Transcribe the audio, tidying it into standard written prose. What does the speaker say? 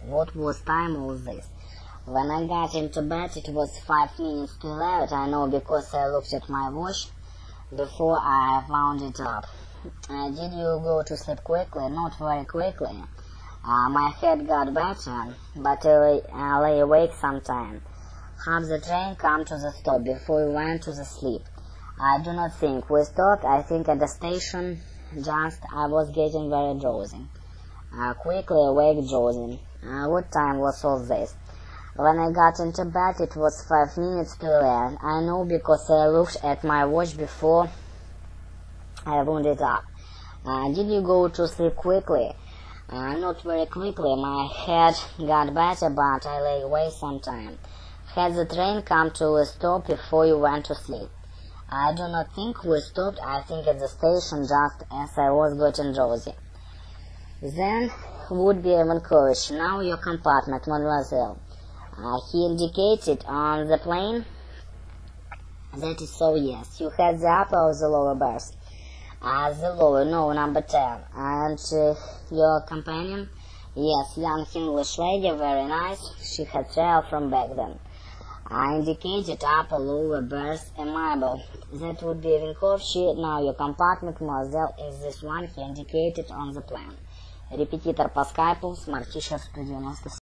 What was time was this? When I got into bed, it was 5 minutes to 11. I know because I looked at my watch before I wound it up. Did you go to sleep quickly? Not very quickly. My head got better, but I lay awake sometime. Have the train come to the stop before we went to the sleep? I do not think we stopped. I think at the station. Just I was getting very drowsy. Quickly awake, drowsy. What time was all this? When I got into bed, it was 5 minutes to 11. I know because I looked at my watch before I wound it up. Did you go to sleep quickly? Not very quickly. My head got better, but I lay awake sometime. Had the train come to a stop before you went to sleep? I do not think we stopped. I think at the station just as I was getting drowsy. Then would be even courage. Now your compartment, mademoiselle. He indicated on the plane. That is so, yes. You had the upper or the lower berth? The lower, no, number 10. And your companion? Yes, young English lady, very nice. She had traveled from back then. I indicated upper, lower berth, amiable. That would be Vinkovci. Now your compartment, mademoiselle, is this one he indicated on the plan. Репетитор по скайпу с Мартишев 190.